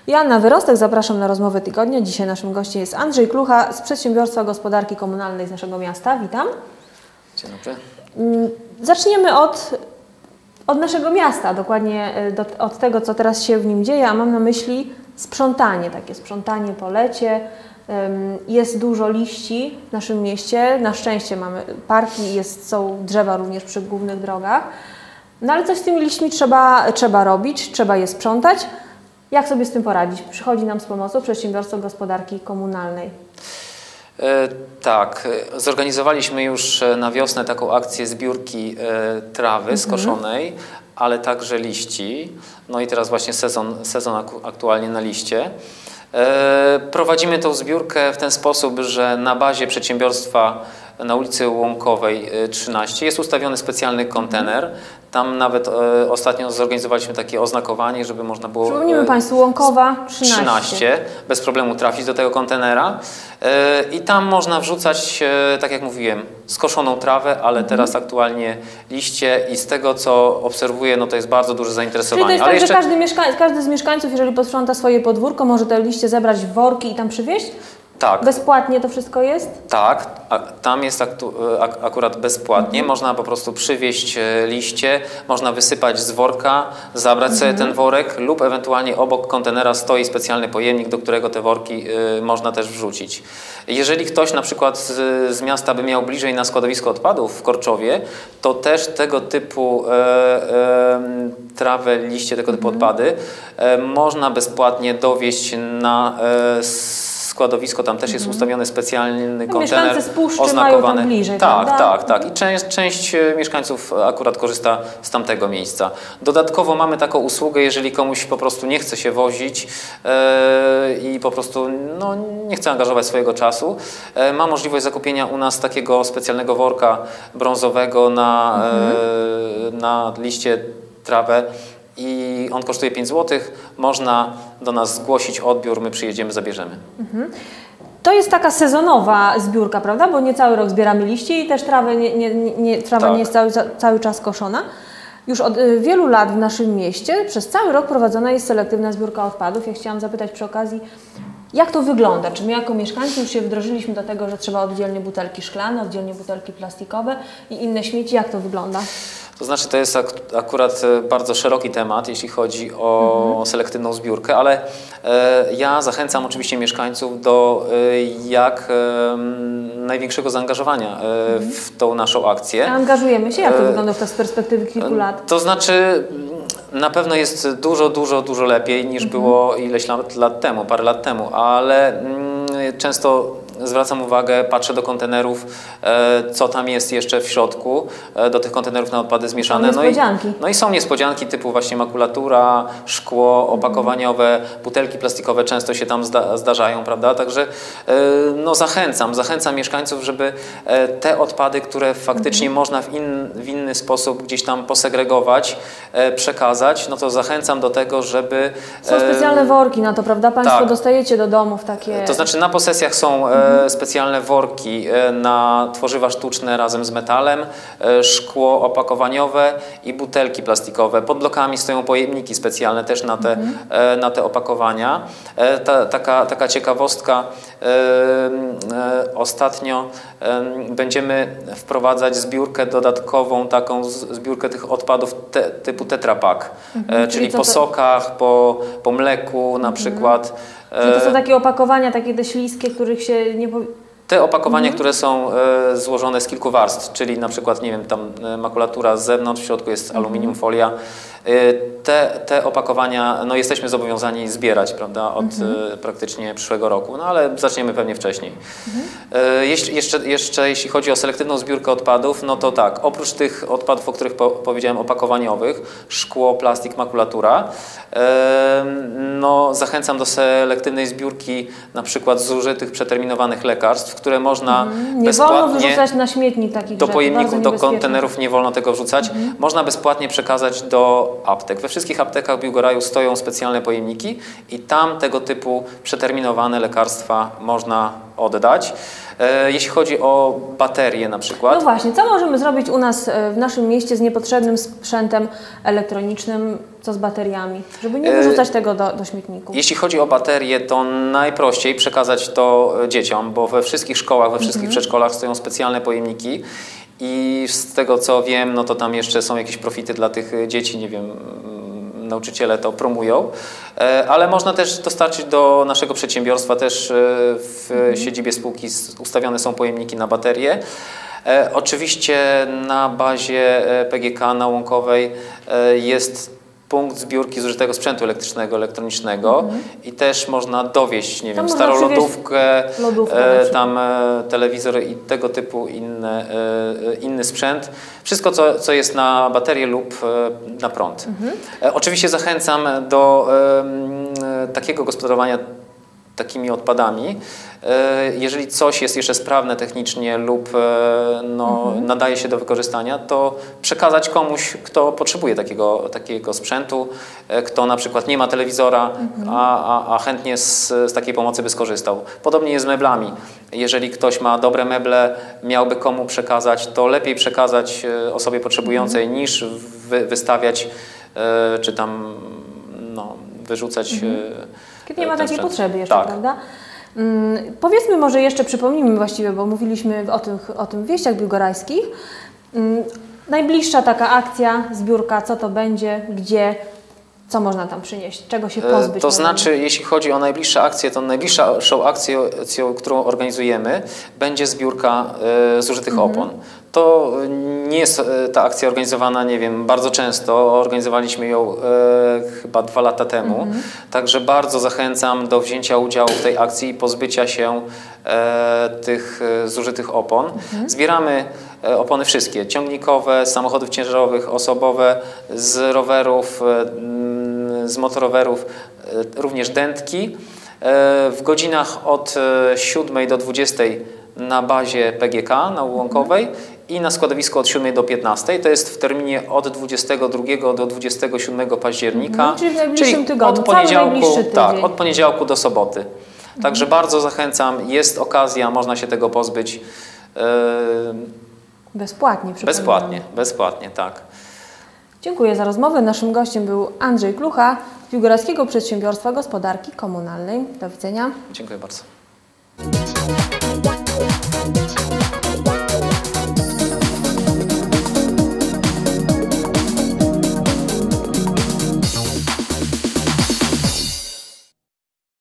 Joanna Wyrostek, zapraszam na rozmowę tygodnia. Dzisiaj naszym gościem jest Andrzej Klucha z Przedsiębiorstwa Gospodarki Komunalnej z naszego miasta. Witam. Dzień dobry. Zaczniemy od naszego miasta, dokładnie od tego, co teraz się w nim dzieje, a mam na myśli sprzątanie, takie sprzątanie po lecie. Jest dużo liści w naszym mieście, na szczęście mamy parki, są drzewa również przy głównych drogach. No ale coś z tymi liśćmi trzeba robić, trzeba je sprzątać. Jak sobie z tym poradzić? Przychodzi nam z pomocą Przedsiębiorstwo Gospodarki Komunalnej. Tak, zorganizowaliśmy już na wiosnę taką akcję zbiórki trawy skoszonej, ale także liści. No i teraz właśnie sezon aktualnie na liście. Prowadzimy tą zbiórkę w ten sposób, że na bazie przedsiębiorstwa na ulicy Łąkowej 13 jest ustawiony specjalny kontener. Tam nawet ostatnio zorganizowaliśmy takie oznakowanie, żeby można było... Przypomnijmy Państwu, Łąkowa 13. Bez problemu trafić do tego kontenera. I tam można wrzucać, tak jak mówiłem, skoszoną trawę, ale teraz aktualnie liście i z tego, co obserwuję, no to jest bardzo duże zainteresowanie. Czyli to jest tak, że każdy z mieszkańców, jeżeli posprząta swoje podwórko, może te liście zebrać w worki i tam przywieźć? Tak. Bezpłatnie to wszystko jest? Tak, tam jest akurat bezpłatnie. Można po prostu przywieźć liście, można wysypać z worka, zabrać sobie ten worek lub ewentualnie obok kontenera stoi specjalny pojemnik, do którego te worki można też wrzucić. Jeżeli ktoś na przykład z miasta by miał bliżej na składowisko odpadów w Korczowie, to też tego typu trawę, liście, tego typu odpady można bezpłatnie dowieźć na składowisko, tam też jest ustawiony specjalny kontener z Puszczy oznakowany. Mają tam bliżej, tak. I część mieszkańców akurat korzysta z tamtego miejsca. Dodatkowo mamy taką usługę, jeżeli komuś po prostu nie chce się wozić i po prostu nie chce angażować swojego czasu, ma możliwość zakupienia u nas takiego specjalnego worka brązowego na liście, trawę. I on kosztuje 5 zł, można do nas zgłosić odbiór, my przyjedziemy, zabierzemy. To jest taka sezonowa zbiórka, prawda? Bo nie cały rok zbieramy liście i też trawa nie jest cały czas koszona. Już od wielu lat w naszym mieście przez cały rok prowadzona jest selektywna zbiórka odpadów. Ja chciałam zapytać przy okazji, jak to wygląda? Czy my jako mieszkańcy już się wdrożyliśmy do tego, że trzeba oddzielnie butelki szklane, oddzielnie butelki plastikowe i inne śmieci? Jak to wygląda? To znaczy, to jest akurat bardzo szeroki temat, jeśli chodzi o selektywną zbiórkę, ale ja zachęcam oczywiście mieszkańców do jak największego zaangażowania w tą naszą akcję. Angażujemy się? Jak to wygląda z perspektywy kilku lat? To znaczy, na pewno jest dużo lepiej niż było ileś lat temu, parę lat temu, ale często zwracam uwagę, patrzę do kontenerów, co tam jest jeszcze w środku, do tych kontenerów na odpady zmieszane. Są niespodzianki. No i są niespodzianki typu właśnie makulatura, szkło opakowaniowe, butelki plastikowe często się tam zdarzają, prawda? Także zachęcam mieszkańców, żeby te odpady, które faktycznie można w inny sposób gdzieś tam posegregować, przekazać, no to zachęcam do tego, żeby... Są specjalne worki na to, prawda? Państwo dostajecie do domów takie... To znaczy na posesjach są specjalne worki na tworzywa sztuczne razem z metalem, szkło opakowaniowe i butelki plastikowe. Pod blokami stoją pojemniki specjalne też na te opakowania. Taka ciekawostka, ostatnio będziemy wprowadzać zbiórkę dodatkową, taką zbiórkę tych odpadów typu Tetra Pak, czyli po sokach, po mleku na przykład. Czyli to są takie opakowania, takie te śliskie, których się nie... Te opakowania, które są złożone z kilku warstw, czyli na przykład, nie wiem, tam makulatura z zewnątrz, w środku jest aluminium, folia. Te opakowania jesteśmy zobowiązani zbierać, prawda, od praktycznie przyszłego roku, ale zaczniemy pewnie wcześniej. Jeszcze jeśli chodzi o selektywną zbiórkę odpadów, no to tak, oprócz tych odpadów, o których powiedziałem, opakowaniowych, szkło, plastik, makulatura, zachęcam do selektywnej zbiórki na przykład zużytych, przeterminowanych lekarstw, które można bezpłatnie... Nie wolno wyrzucać na śmietnik takich do pojemników, do kontenerów nie wolno tego wrzucać. Można bezpłatnie przekazać do aptek. We wszystkich aptekach Biłgoraju stoją specjalne pojemniki i tam tego typu przeterminowane lekarstwa można oddać. Jeśli chodzi o baterie na przykład. No właśnie, co możemy zrobić u nas w naszym mieście z niepotrzebnym sprzętem elektronicznym, co z bateriami, żeby nie wyrzucać tego do śmietników? Jeśli chodzi o baterie, to najprościej przekazać to dzieciom, bo we wszystkich szkołach, we wszystkich przedszkolach stoją specjalne pojemniki i z tego co wiem, no to tam jeszcze są jakieś profity dla tych dzieci, nie wiem, nauczyciele to promują, ale można też dostarczyć do naszego przedsiębiorstwa, też w siedzibie spółki ustawione są pojemniki na baterie. Oczywiście na bazie PGK na Łąkowej jest punkt zbiórki zużytego sprzętu elektrycznego, elektronicznego i też można dowieść, nie wiem, starą lodówkę, tam telewizor i tego typu inny sprzęt. Wszystko, co jest na baterię lub na prąd. Oczywiście zachęcam do takiego gospodarowania takimi odpadami. Jeżeli coś jest jeszcze sprawne technicznie lub nadaje się do wykorzystania, to przekazać komuś, kto potrzebuje takiego sprzętu, kto na przykład nie ma telewizora, a chętnie z takiej pomocy by skorzystał. Podobnie jest z meblami. Jeżeli ktoś ma dobre meble, miałby komu przekazać, to lepiej przekazać osobie potrzebującej niż wystawiać czy tam wyrzucać. Kiedy nie ma takiej potrzeby jeszcze, prawda? Powiedzmy może jeszcze, przypomnijmy właściwie, bo mówiliśmy o tym wieściach biłgorajskich. Najbliższa taka akcja, zbiórka, co to będzie, gdzie, co można tam przynieść, czego się pozbyć? To znaczy, jeśli chodzi o najbliższe akcje, to najbliższą akcją, którą organizujemy, będzie zbiórka zużytych opon. To nie jest ta akcja organizowana, nie wiem, bardzo często. Organizowaliśmy ją chyba 2 lata temu. Także bardzo zachęcam do wzięcia udziału w tej akcji i pozbycia się tych zużytych opon. Zbieramy opony wszystkie, ciągnikowe, z samochodów ciężarowych, osobowe, z rowerów, z motorowerów, również dętki. W godzinach od 7 do 20 na bazie PGK na Łąkowej i na składowisku od 7 do 15. To jest w terminie od 22 do 27 października. Czyli w najbliższym tygodniu, od poniedziałku do soboty. Także bardzo zachęcam, jest okazja, można się tego pozbyć. Bezpłatnie, przypominam. Bezpłatnie, tak. Dziękuję za rozmowę. Naszym gościem był Andrzej Klucha z Biłgorajskiego Przedsiębiorstwa Gospodarki Komunalnej. Do widzenia. Dziękuję bardzo.